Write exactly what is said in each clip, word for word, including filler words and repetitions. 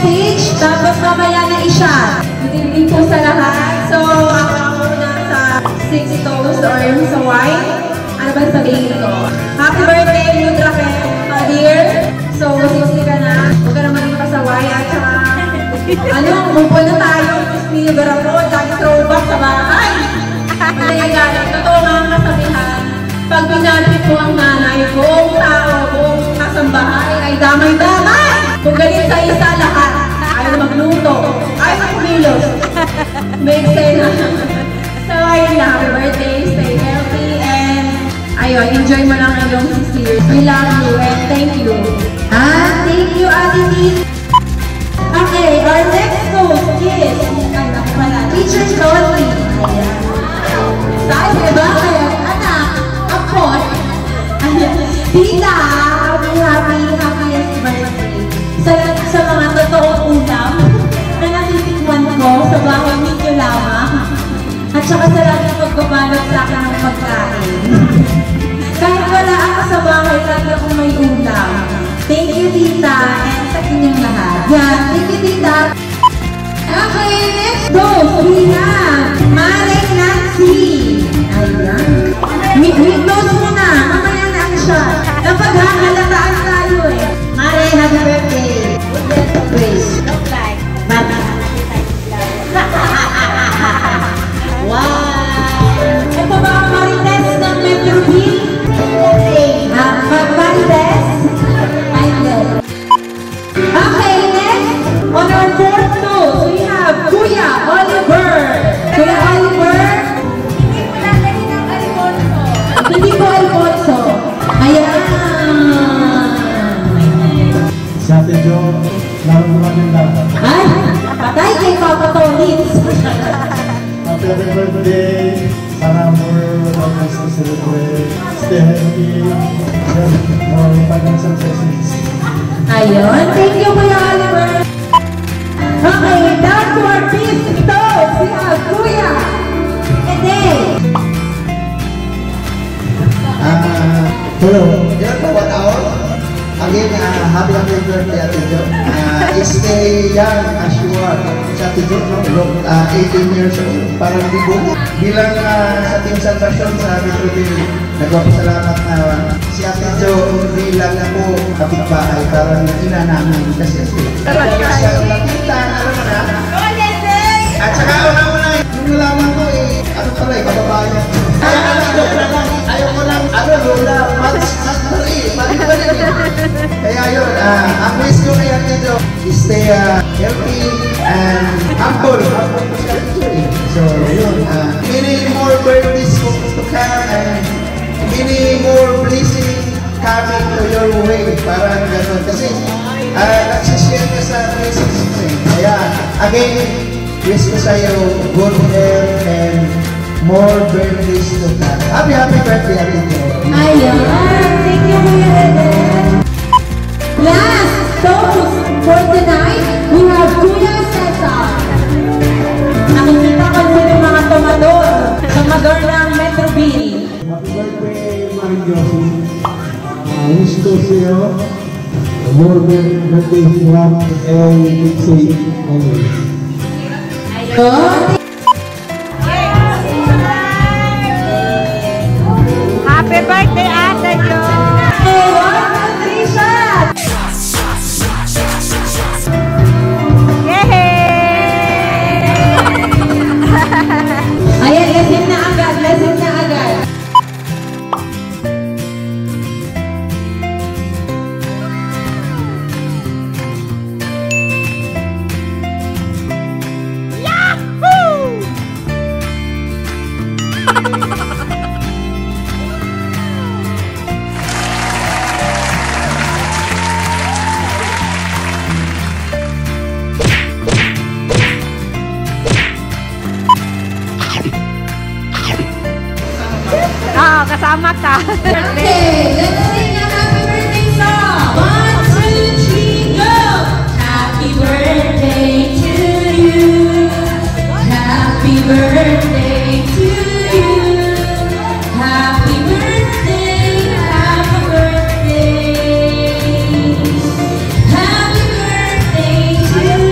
message, tapos mamaya na i-shot. Good evening po sa lahat. So, ako ako na sa six toast or sa wine. Ano ba sabihin ko? Happy birthday, Mood Raquel, my dear. So, sixty ka na. Huwag ka na maging pasaway. At saka, ano, umupo na tayo. Tapos minibara ko, dahil throwback sa bahay. Manayagala. Totoo nga ang kasabihan. Pag binalipit ko ang nanay, buong tao, buong kasambahay ay damay-damay. Kung galit sa isa lahat, ayaw na magluto, ayaw na kumilos. Make sense. So, ayun na, happy birthday, stay healthy, and ayun, enjoy mo lang ang iyong six years. We love you, and thank you. Ah, thank you, Ate Tita. Okay, our next host is, ay, naku pala, Teacher Dolly. Ayan. Saan, diba? Ayan, anak, akot. Ayan, Tita, happy, happy, happiest birthday. Sa, sa mga totoong ulam na natitikman ko sa bahay ninyo lamang. At saka sa laging pagbabalot sa akin ng pagkain. Kahit wala ako sa bahay, lagi akong may ulam. Thank you, Tita, and sa inyong lahat. Yan, thank you, Tita. Okay, next dose, we have Mare Nancy. Ayan. Meet dose muna, mamaya na ang shot. Napaghahalataan tayo eh. Mare, happy birthday. Praise. Look like. Mama. Wow. Ito ba ang Marites ng Metro B? Ah, Marites? Okay, next. On our fourth toast, we have Kuya Oliver. Kuya Oliver. Hindi ko lang dali ng Alfonso. Hindi ko Alfonso. Ayan. Sa atin, Joe, laro naman yung lahat. Ay, patay kay Papa Tonins. Happy birthday. Sana more always to celebrate. Stay healthy. More financial success. Ayun. Thank you, Kuya Oliver. Okay, down to our fifth toast. We have Kuya Ede. Ah, hello. Ilan po ba taon? Again, uh, happy happy birthday, Ate Jo. Uh, stay young as you are. Sa Ate Jo, no? Look, uh, eighteen years old, parang bigo. Bilang uh, sa Team Salvacion sa Metro B, nagpapasalamat na uh, si Ate Jo hindi lang po kapitbahay, parang ina namin kasi kasi ang nakita, alam mo na? At saka una-una, yung nalaman ko eh, ano pala eh, kababayan. Kaya alam ko na lang, ayaw ko lang, ano, lola, mas, mas mali, mali pa rin eh. Kaya yun, uh, ang wish ko kay Ate Jo, stay uh, healthy and humble. Humble po siya ito eh. So, yun, uh, many more birthdays to come and many more blessings coming to your way. Parang gano'n. Kasi, uh, nagsishare ka sa blessings mo eh. Kaya, again, wish ko sa'yo good health and more birthdays to come. Happy, happy birthday, Ate Jo. Ayun. Thank you, Kuya Ede. Last toast for tonight, we have Kuya Cesar. Nakikita ko sila yung mga tomador. Tomador ng Metro B. Happy birthday, Mari Josie. Uh, wish ko sa'yo more birthday love and keep safe always. Ayun. Happy birthday, Ate Jo! Okay, one, two, three, shot! Yay! Ayan, lasing na agad, lasing na agad. Oo, kasama ka. Okay, let's sing a happy birthday song. One, two, three, go! Happy birthday to you. Happy birthday to you. Happy birthday, happy birthday. Happy birthday to you.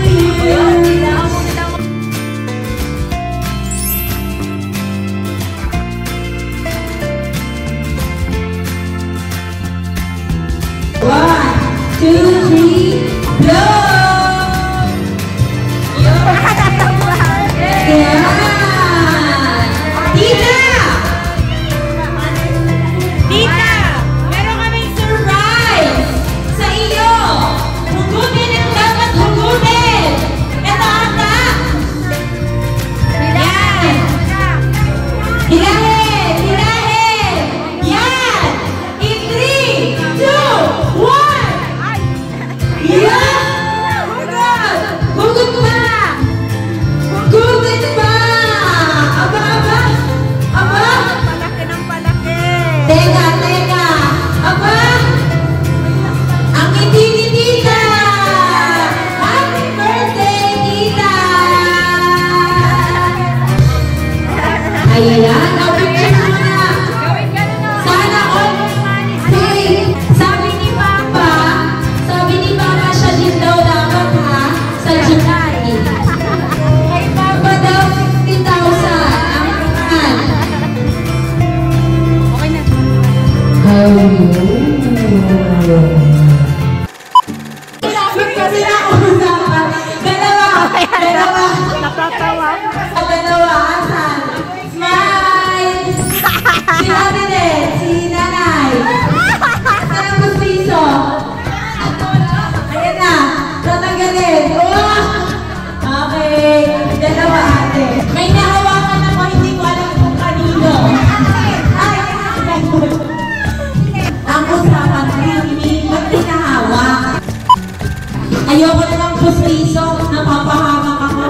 Ayoko na ng pustiso. Napapahamak ako.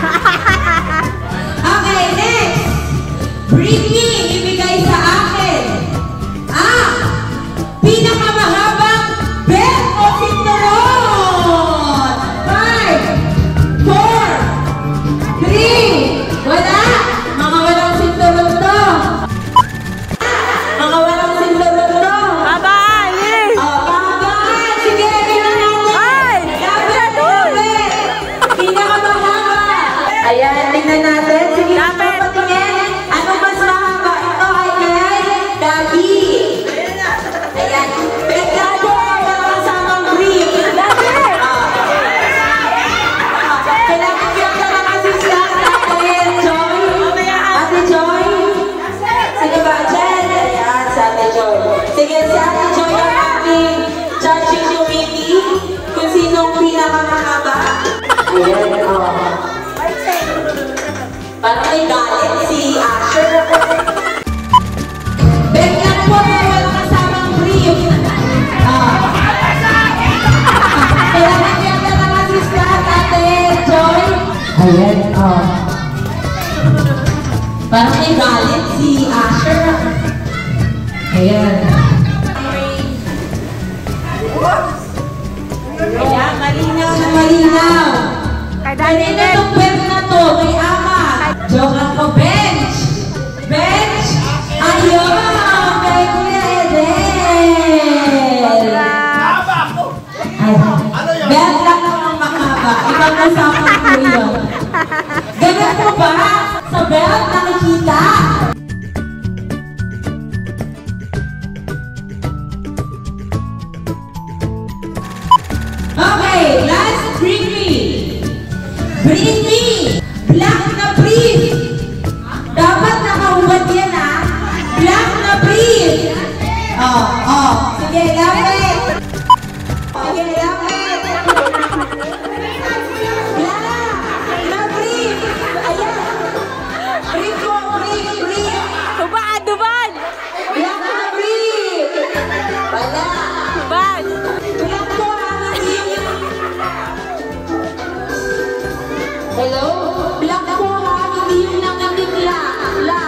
Okay, next. Bring me. Ibigay sa akin. Ah! Pinakamahabang belt o cinturon. Five, four, three. Wala. Mga walang cinturon to. Mga walang cinturon to. Bye-bye! Oh, bye-bye. Sige, tingnan natin. Ay! Dapat, dapat. Pinakamahaba. Ayan, tingnan natin. Sige, Dapat. patingin. Ano mas mahaba? Ito ay kay Gabi. Ayan. Pagkado, wala kasamang green. Dapat. Kailangan bigyan ka ng assistant. Ayan, Joy. Ate Joy. Sino ba? Jen. Ayan, si Ate Joy. Sige, si Ate Joy ang aming judging committee kung sinong pinakamahaba. Ayan, oh. Parang may galit si Asher. Bigyan po na walang kasamang brief. Ah. Kailangan bigyan ka ng assistant, Ate Joy. Ayan, oh. Parang may galit si Asher. Ayan. Ayan, malinaw na malinaw. Kay Kanina Daniel. itong belt na to, kay Ama. Joke lang ko, bench! Bench! Ayun! Kay Kuya Edel! Ay, belt lang ang makaba. Ibang usapan ko yun. Ganun po ba? Sa belt nakikita? Okay, last bring me. Bring me. Black na brief. Dapat nakahubad yan ha. Black na brief. Oh, oh. Sige, lapit. Sige, lapit. Black na brief. Ayan. Brief mo, brief, brief. Duban! Duban! Black na brief. Wala. Duban! Black po ang brief. Hello? Black po ha, hindi yung nangatikla. La.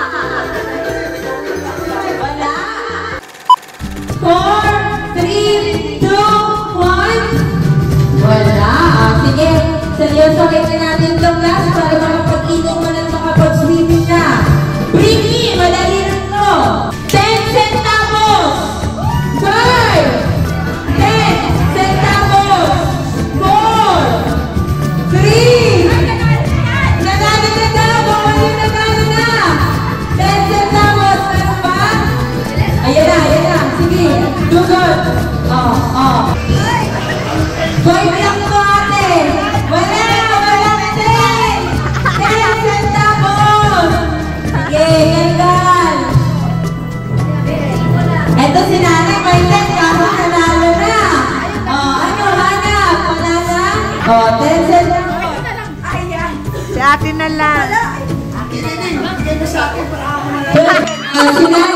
Wala. Four, three, two, one. Wala. Sige, seryosohin na natin itong last para makapag-inom mo at makapag-swimming na. Bring me, madali lang to. Ten centavos. Five. Ten centavos. Four. Three. Nanalo na daw! Bawal yung nanalo na! Ten centavos! Meron ba? Ayan na, ayan na. Sige. Do good. Oh, oh. Boy, bilang ko ate. Wala, wala na din. Ten centavos! Sige, ganyan. Eto si nanay, may ten. Kaso nanalo na. Oh, ano, hanap? Wala na? Oh, ten centavos. Si ate na lang. Ah, si nanay